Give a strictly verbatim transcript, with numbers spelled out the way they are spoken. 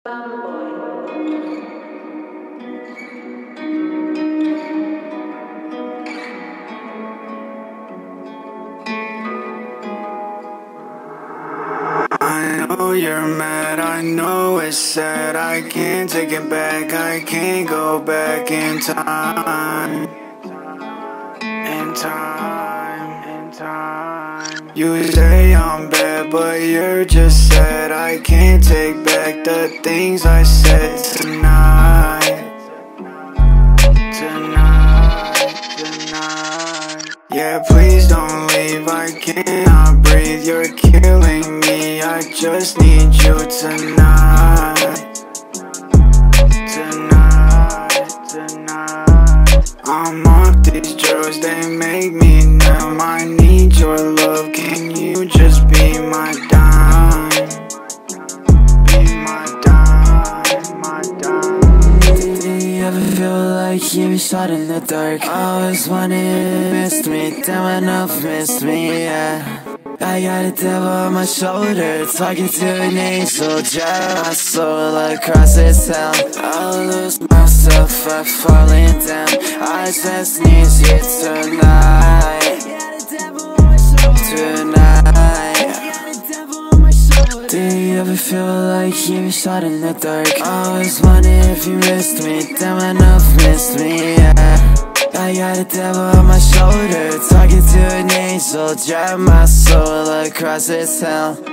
I know you're mad, I know it's sad. I can't take it back, I can't go back in time. In time, in time. You say I'm bad, but you're just sad. I can't take back the things I said tonight. Tonight, tonight. Yeah, please don't leave, I cannot breathe. You're killing me, I just need you tonight. Tonight, tonight. I'm off these drugs, they make me numb. I need your love, can you just be my dime? Be my dime, my dime. Do you ever feel like you shot in the dark? Always wanted, missed me, damn enough, missed me, yeah. I got a devil on my shoulder, talking to an angel, drive my soul across this town. I'll lose myself, I'm falling down. I just need you tonight. Tonight. Do you ever feel like you shot in the dark? Always wondered if you missed me, damn enough, missed me, yeah. I got a devil on my shoulder, talking to an angel, drive my soul across this town.